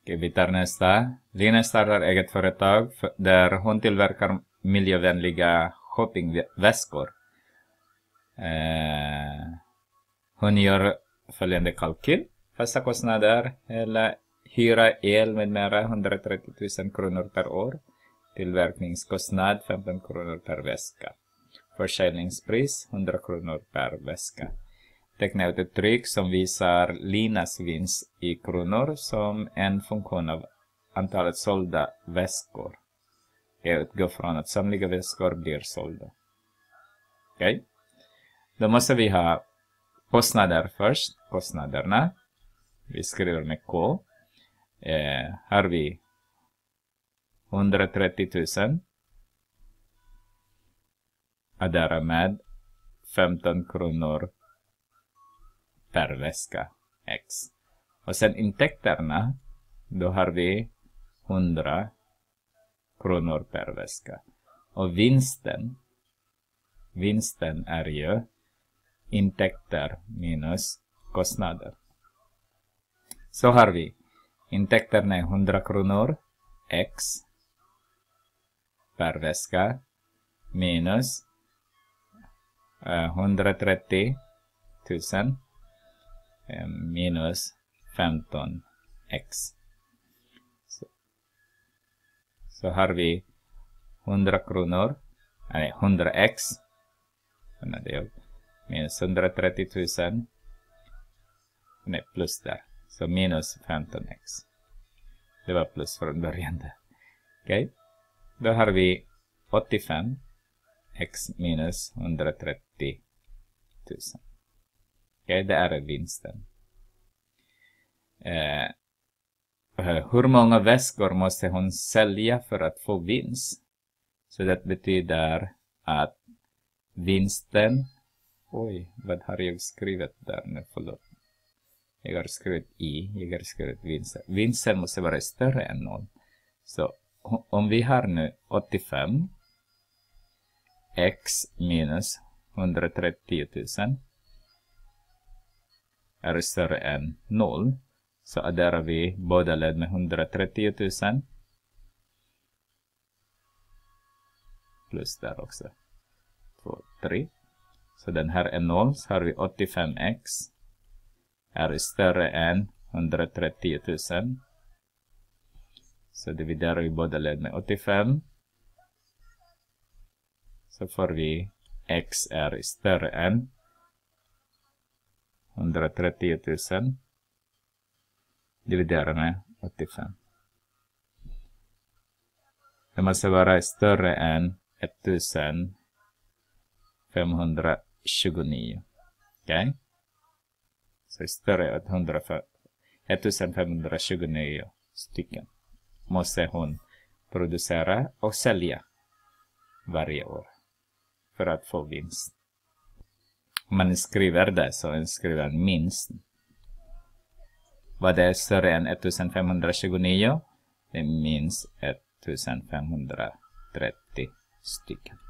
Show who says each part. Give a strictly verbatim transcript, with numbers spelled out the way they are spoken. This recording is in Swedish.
Speaker 1: Okej, vi tar nästa. Lina startar eget företag där hon tillverkar miljövänliga shoppingväskor. Eh, hon gör följande kalkyl. Fasta kostnader eller hyra, el med mera hundratrettio tusen kronor per år. Tillverkningskostnad femton kronor per väska. Försäljningspris hundra kronor per väska. Teckna ut ett tryck som visar Linas vinst i kronor som en funktion av antalet sålda väskor. Jag utgår från att samtliga väskor blir sålda. Okej. Okay. Då måste vi ha kostnader först. Kostnaderna. Vi skriver med K. Eh, har vi hundratrettio tusen. Addera med femton kronor per väska X. Och sen intäkterna, då har vi hundra kronor per väska. Och vinsten, vinsten är ju intäkter minus kostnader. Så har vi intäkterna är hundra kronor X per väska minus uh, hundratrettio tusen minus femton X. Så, så har vi hundra kronor, nej hundra X minus hundratrettio tusen, nej plus där, så minus femton X. Det var plus från början där. Okej, okay. Då har vi åttiofem X minus hundratrettio tusen. Okej, okay, det är vinsten. Eh, hur många väskor måste hon sälja för att få vinst? Så det betyder att vinsten... Oj, vad har jag skrivit där nu? Förlåt. Jag har skrivit i, jag har skrivit vinsten. Vinsten måste vara större än noll. Så om vi har nu åttiofem X minus hundratrettio tusen är större än noll. Så adderar vi båda led med hundratrettio tusen. Plus där också. två, tre. Så den här är noll. Så har vi åttiofem X. Är större än hundratrettio tusen. Så dividerar vi båda led med åttiofem. Så får vi X är större än hundratrettio tusen. Dividerar med åttiofem. Det måste vara större än femtonhundratjugonio. Okej? Okay? Så större än femtonhundratjugonio stycken måste hon producera och sälja varje år för att få vinst. Om man skriver det så skriver man minst. Vad är större än femtonhundratjugonio? Det är minst femtonhundratrettio stycken.